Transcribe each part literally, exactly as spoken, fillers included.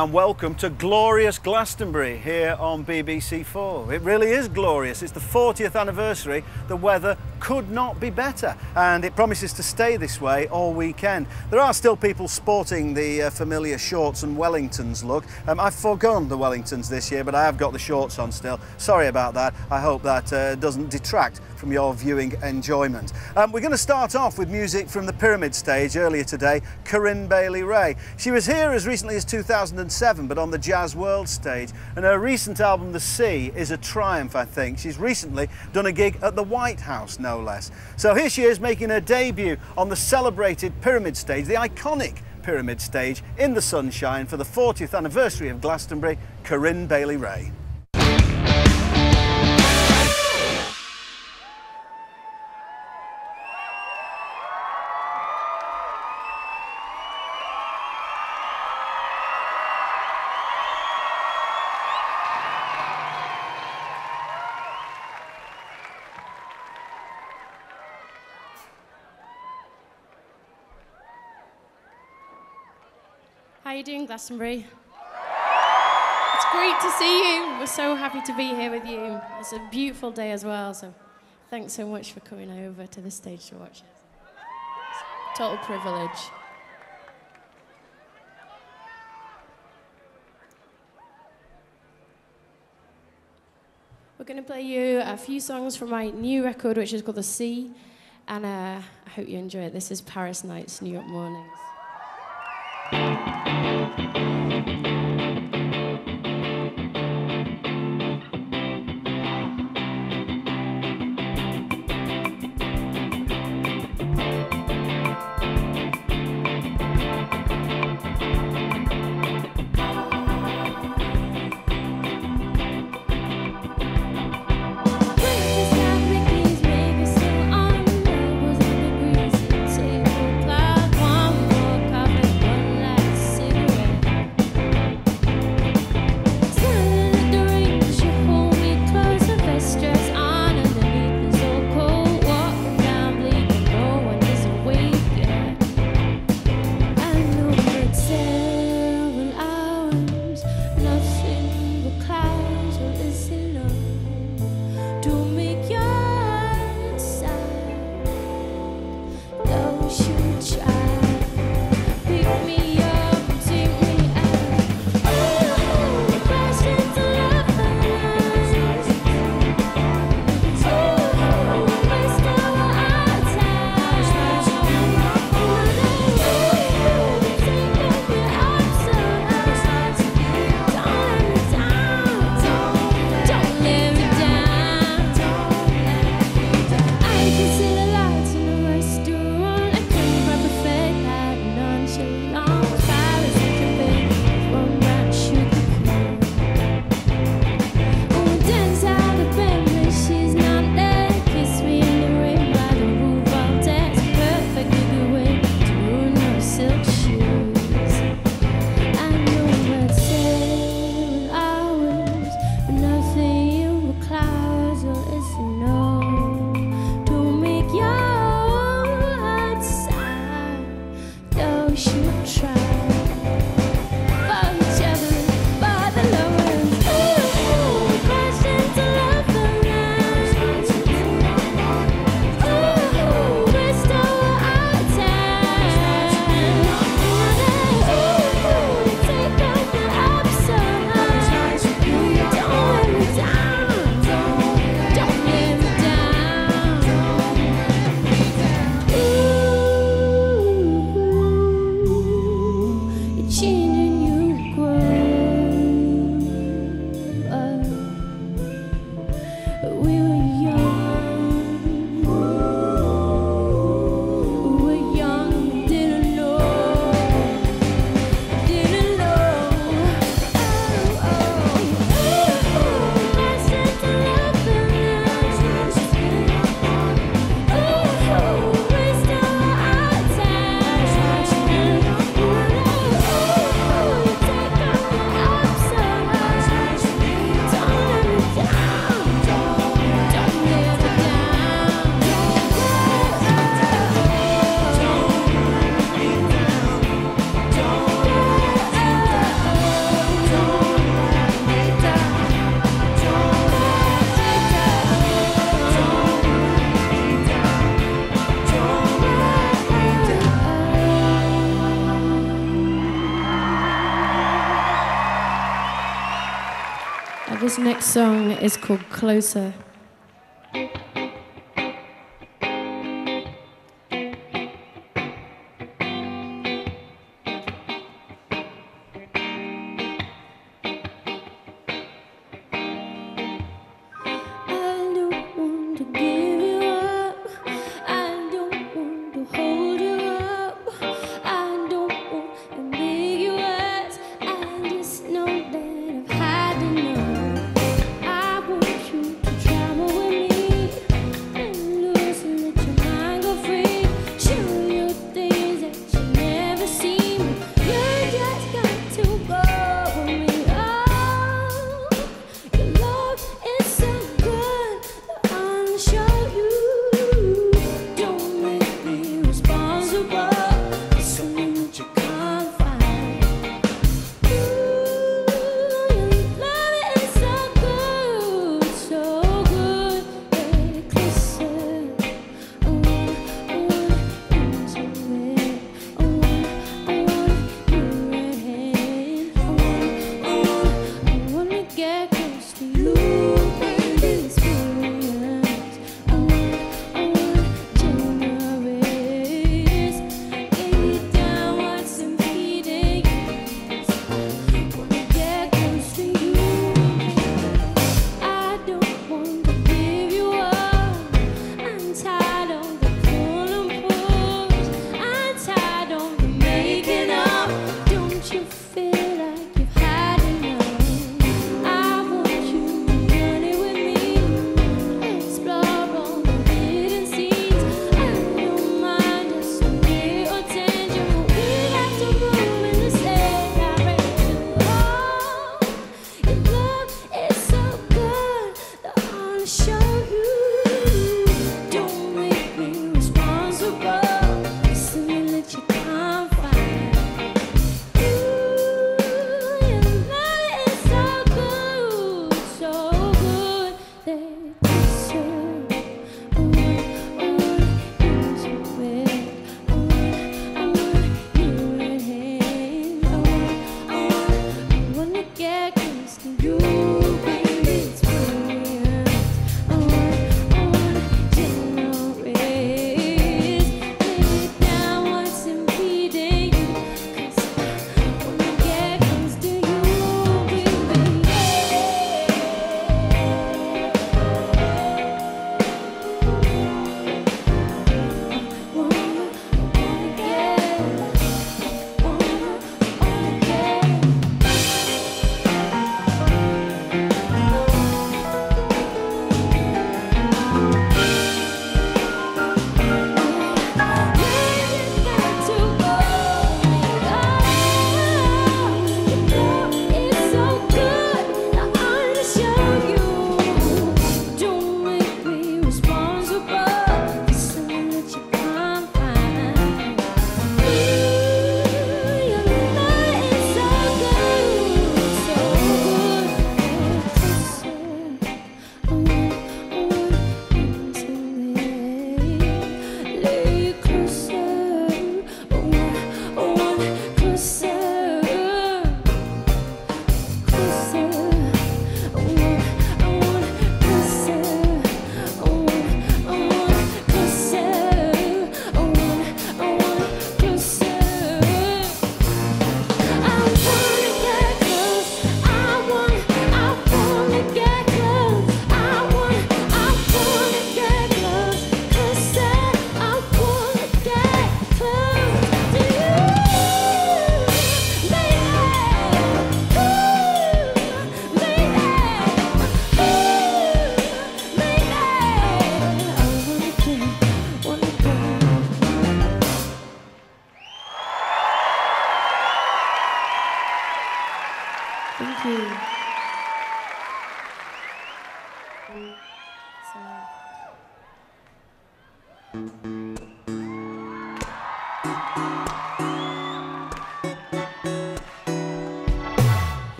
and welcome to glorious Glastonbury here on B B C four. It really is glorious. It's the fortieth anniversary. The weather could not be better, and it promises to stay this way all weekend. There are still people sporting the uh, familiar shorts and Wellingtons look. Um, I've forgone the Wellingtons this year, but I have got the shorts on still. Sorry about that. I hope that uh, doesn't detract from your viewing enjoyment. Um, we're going to start off with music from the Pyramid stage earlier today, Corinne Bailey Rae. She was here as recently as two thousand seven, but on the Jazz World stage, and her recent album, The Sea, is a triumph, I think. She's recently done a gig at the White House, no less. So here she is making her debut on the celebrated Pyramid stage, the iconic Pyramid stage, in the sunshine for the fortieth anniversary of Glastonbury, Corinne Bailey Rae. How are you doing, Glastonbury? It's great to see you. We're so happy to be here with you. It's a beautiful day as well, so thanks so much for coming over to the stage to watch us. It's a total privilege. We're going to play you a few songs from my new record, which is called The Sea, and uh, I hope you enjoy it. This is Paris Nights, New York Mornings. next song is called Closer.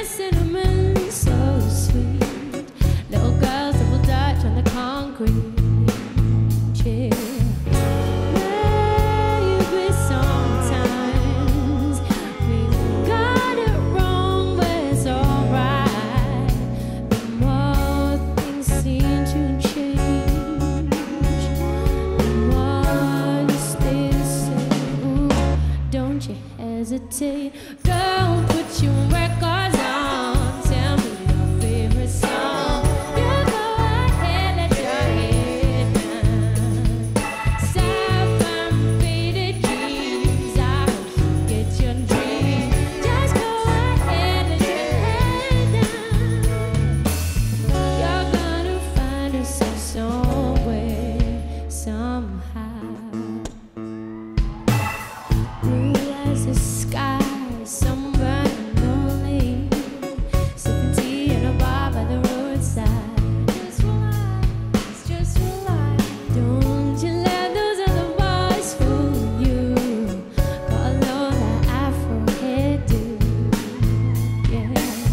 Concrete. hesitate. Girl, put your records on. Tell me your favorite song. You go ahead, let your head down. Stop from faded dreams. I hope you get your dream. Just go ahead, let your head down. You're gonna find yourself somewhere, somehow. Blue as the sky, somewhere lonely, sipping tea in a bar by the roadside. Just relax, just relax. Don't you let those other boys fool you. Follow that Afro hairdo, yeah.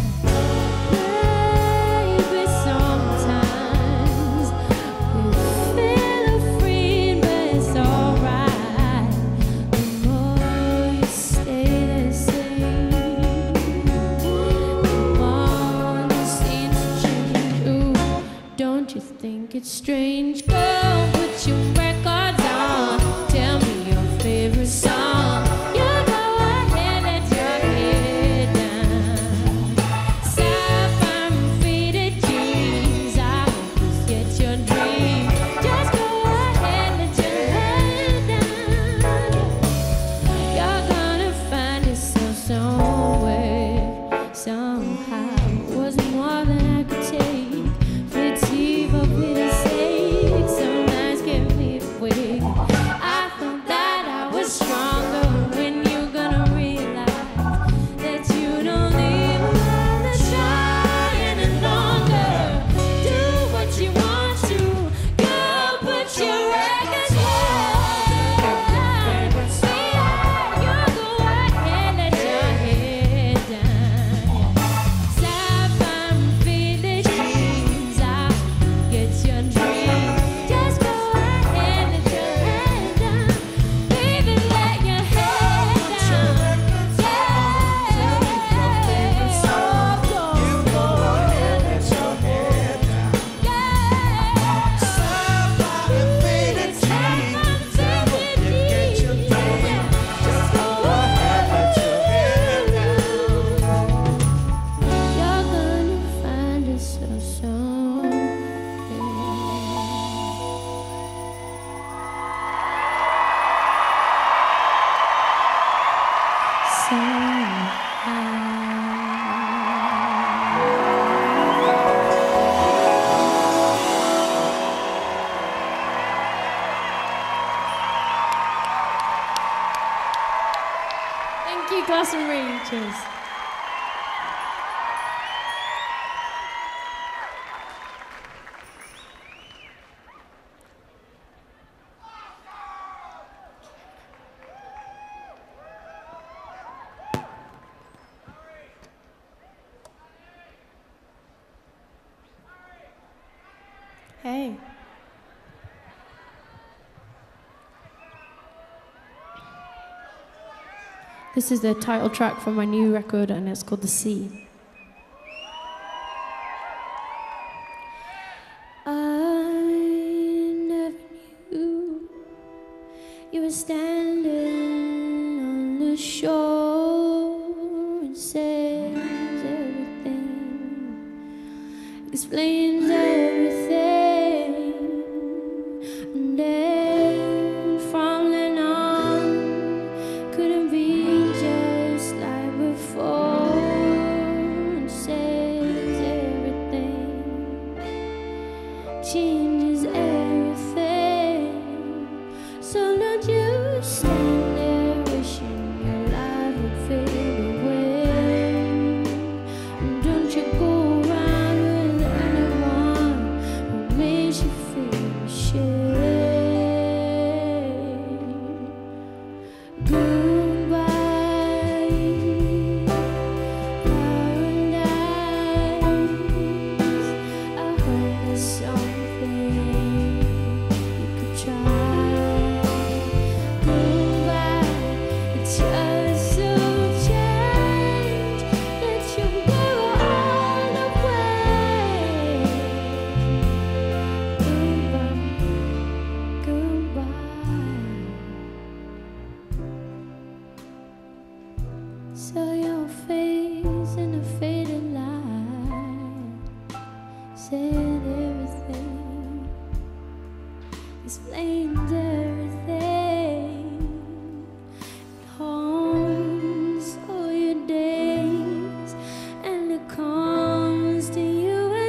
Maybe sometimes we feel afraid, but it's alright. The more you stay the same, the more it seems to change. Ooh, don't you think it's strange? Girl, put your records on. Tell me your favorite song. You go ahead, let your head down. Stop from faded dreams. I hope you get your dream. Just go ahead, let your head down. You're gonna find yourself somewhere, somehow. It wasn't more than I could take. Fatigue for pity's sake. Some nights give me away. I thought that I was stronger. When you gonna realize that you don't even wanna try any longer? Do what you want to. Girl, put your records on. You go ahead, let your head down. Stop from faded dreams. I get your dream. Just go ahead, let your head down. Baby, let your head down. Yeah. Oh, go ahead, let your head down. Yeah. Stop from faded dreams. Tell me you get your dream. Just go ahead, let your head down. You're gonna find yourself somewhere. Thank you, Glastonbury. Cheers. Hey. This is the title track from my new record, and it's called The Sea. I never knew you were standing on the shore. It says everything, explains everything, and then from then on couldn't be just like before. It says everything, changes everything. So don't you stand there wishing your life would fade away. And don't you go around with anyone who makes you feel ashamed. Goodbye, paradise. I heard there's something you could try. Goodbye. explains everything. It haunts all your days, and it comes to you at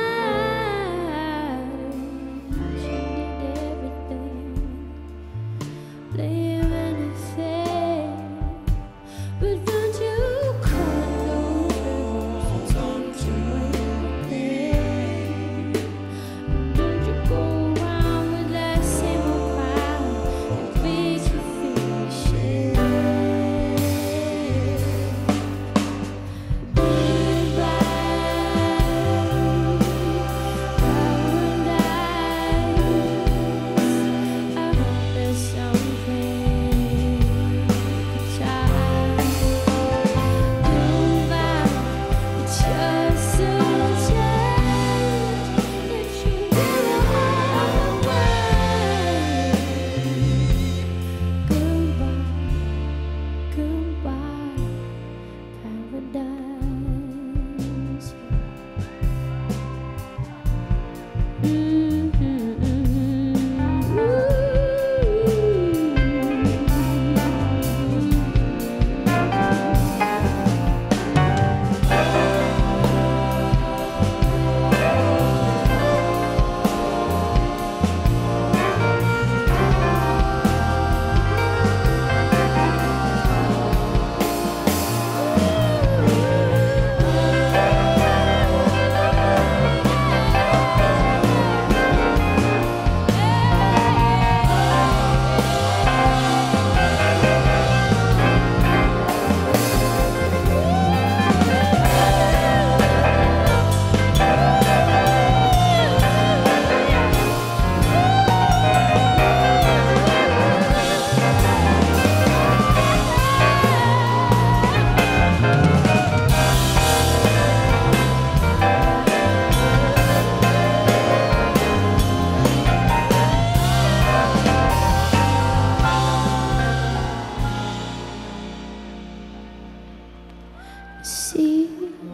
night. She did everything, blame anything, but don't you cut those rivers, don't you wait pain. Don't you go around with that same old crowd that makes you feel ashamed. Goodbye, paradise. I hope there's something you could try. Goodbye, it's just a change if you give it all away. Goodbye, goodbye, paradise. See,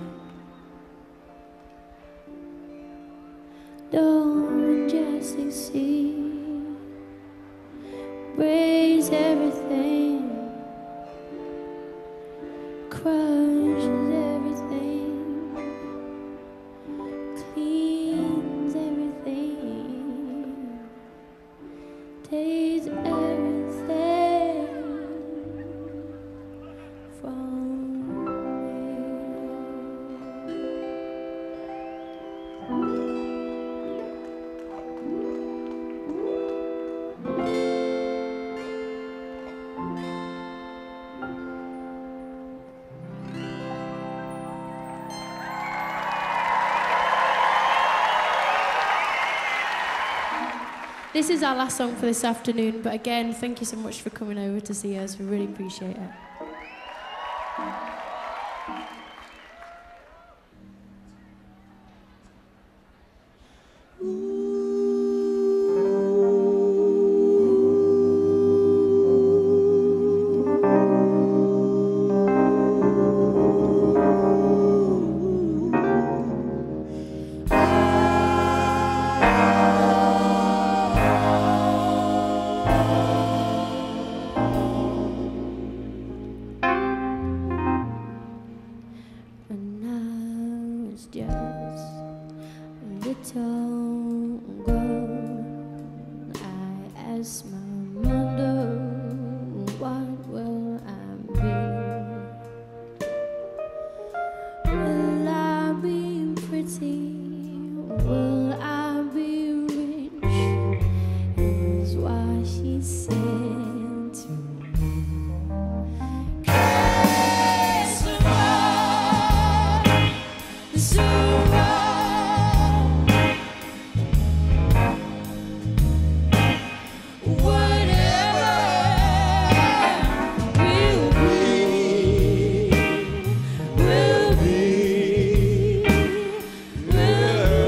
don't just succeed, breaks everything, crushes everything, cleans everything, takes everything from This is our last song for this afternoon, but again, thank you so much for coming over to see us. We really appreciate it. And now it's just a little girl. I ask my mother, what will I be? Will I be pretty? Will I be rich? Is what she said to me.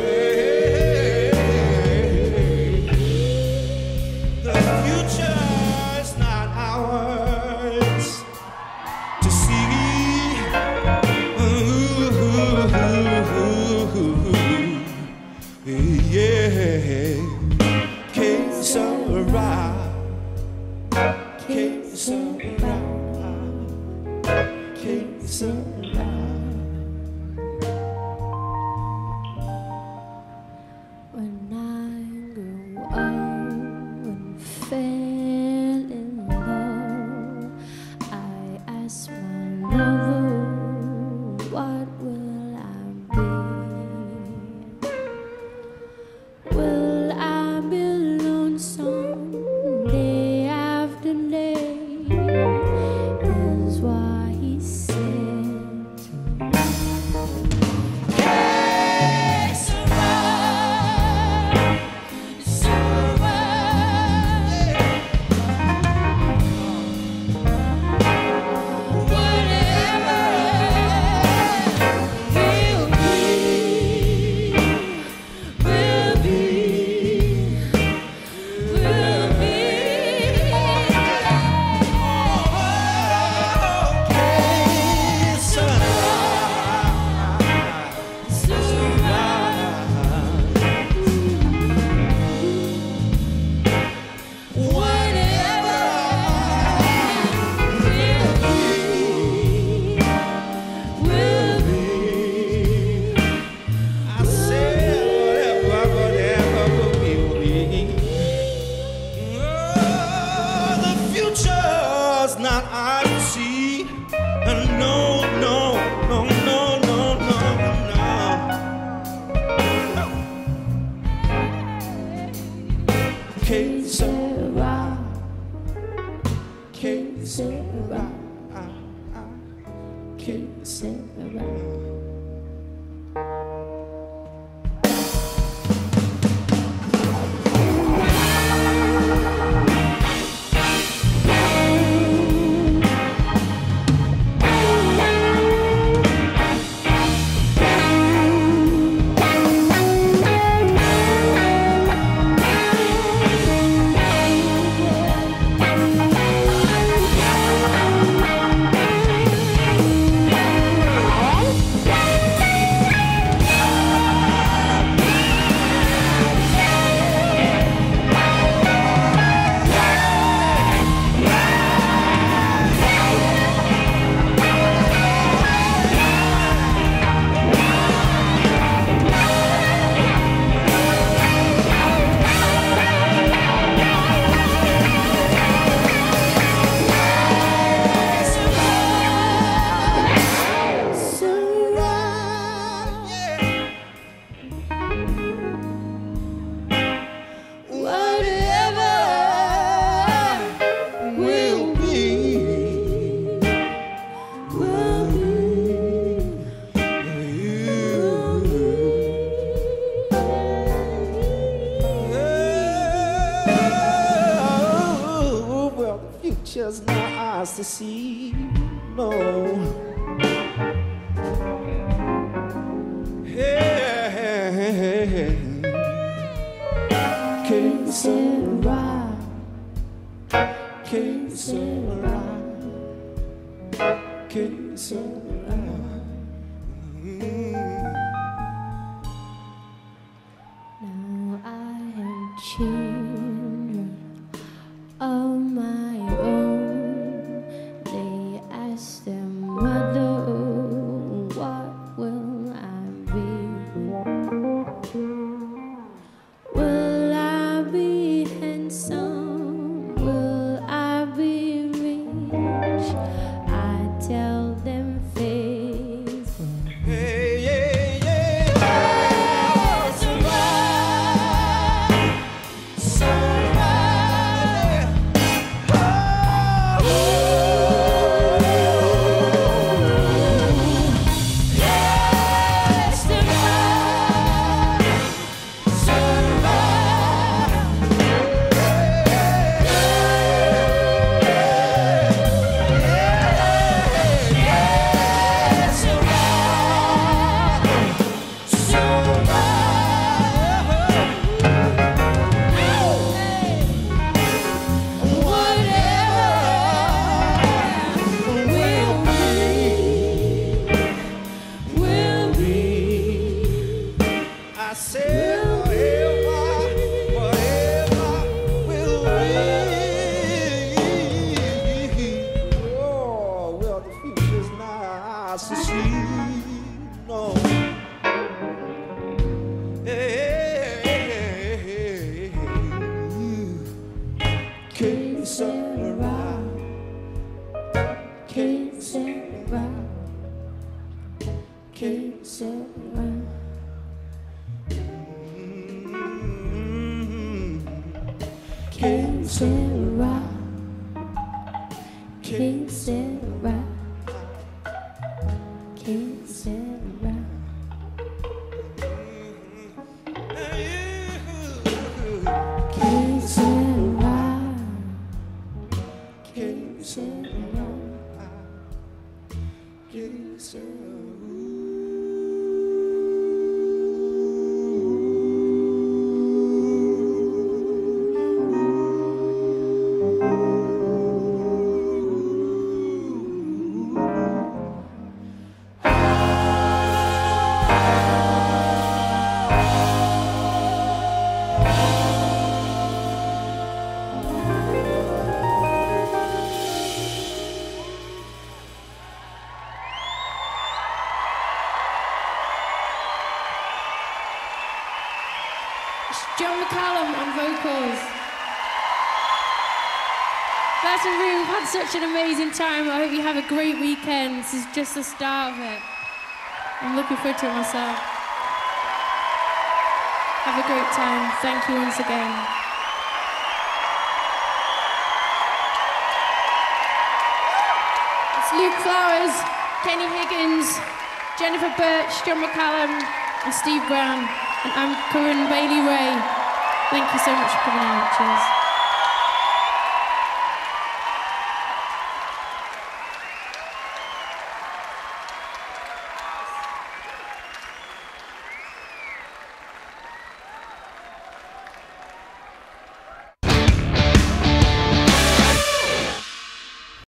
The future sera, que sera, que sera. When I grew up and fell in love, I asked my lover, what will I be? Will I be lonesome day after day? Is what he said to me. Not I see, no, no, no, no, no, no, no. Que sera, que sera, que sera. Future's not ours to see, no. Hey, hey, hey, hey. Que sera, que sera, que sera. Mm. Now I have children of my own. They ask their mother, what will I be? Will I be handsome? Will I be rich? I tell them faith Que sera, que sera, que sera. Que sera, que sera, que sera. Que sera, que sera, que sera. John McCallum on vocals. Glastonbury, we've had such an amazing time. I hope you have a great weekend. This is just the start of it. I'm looking forward to it myself. Have a great time. Thank you once again. It's Luke Flowers, Kenny Higgins, Jennifer Birch, John McCallum, and Steve Brown. And I'm Corinne Bailey Ray. Thank you so much for coming out. Cheers.